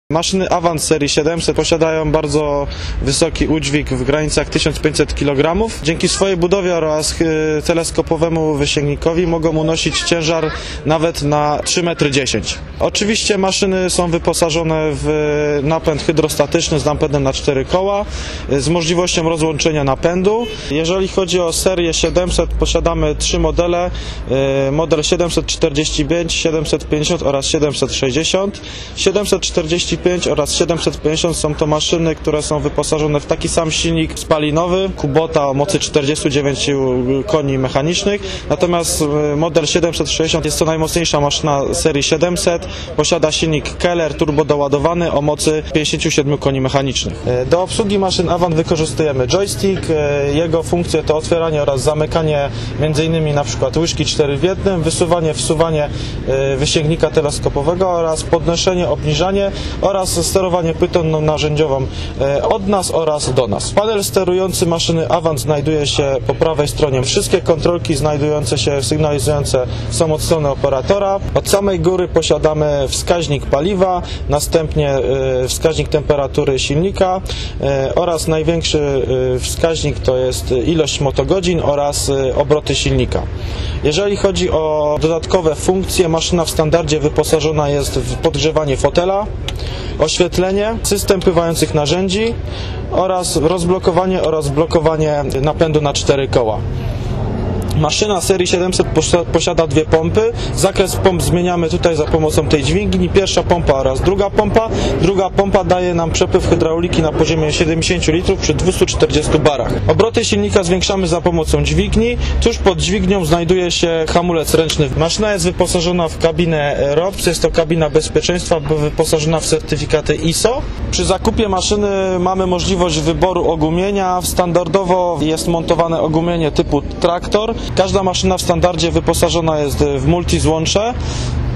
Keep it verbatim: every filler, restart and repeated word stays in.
Maszyny Avant serii siedemset posiadają bardzo wysoki udźwig w granicach tysiąc pięćset kilogramów. Dzięki swojej budowie oraz teleskopowemu wysięgnikowi mogą unosić ciężar nawet na trzy metry dziesięć. Oczywiście maszyny są wyposażone w napęd hydrostatyczny z napędem na cztery koła z możliwością rozłączenia napędu. Jeżeli chodzi o serię siedemset, posiadamy trzy modele: model siedemset czterdzieści pięć, siedemset pięćdziesiąt oraz siedemset sześćdziesiąt. siedemset czterdzieści pięć oraz siedemset pięćdziesiąt są to maszyny, które są wyposażone w taki sam silnik spalinowy Kubota o mocy czterdziestu dziewięciu koni mechanicznych, natomiast model siedemset sześćdziesiąt jest to najmocniejsza maszyna serii siedemset, posiada silnik Keller turbodoładowany o mocy pięćdziesięciu siedmiu koni mechanicznych. Do obsługi maszyn Avant wykorzystujemy joystick, jego funkcje to otwieranie oraz zamykanie m.in. na przykład łyżki cztery w jednym, wysuwanie, wsuwanie wysięgnika teleskopowego oraz podnoszenie, obniżanie oraz sterowanie płytą narzędziową od nas oraz do nas. Panel sterujący maszyny Avant znajduje się po prawej stronie. Wszystkie kontrolki znajdujące się, sygnalizujące są od strony operatora. Od samej góry posiadamy wskaźnik paliwa, następnie wskaźnik temperatury silnika oraz największy wskaźnik to jest ilość motogodzin oraz obroty silnika. Jeżeli chodzi o dodatkowe funkcje, maszyna w standardzie wyposażona jest w podgrzewanie fotela, oświetlenie, system pływających narzędzi oraz rozblokowanie oraz blokowanie napędu na cztery koła. Maszyna serii siedemset posiada dwie pompy. Zakres pomp zmieniamy tutaj za pomocą tej dźwigni. Pierwsza pompa oraz druga pompa. Druga pompa daje nam przepływ hydrauliki na poziomie siedemdziesięciu litrów przy dwustu czterdziestu barach. Obroty silnika zwiększamy za pomocą dźwigni. Tuż pod dźwignią znajduje się hamulec ręczny. Maszyna jest wyposażona w kabinę R O P S. Jest to kabina bezpieczeństwa, bo wyposażona w certyfikaty I S O. Przy zakupie maszyny mamy możliwość wyboru ogumienia. Standardowo jest montowane ogumienie typu traktor. Każda maszyna w standardzie wyposażona jest w multizłącze.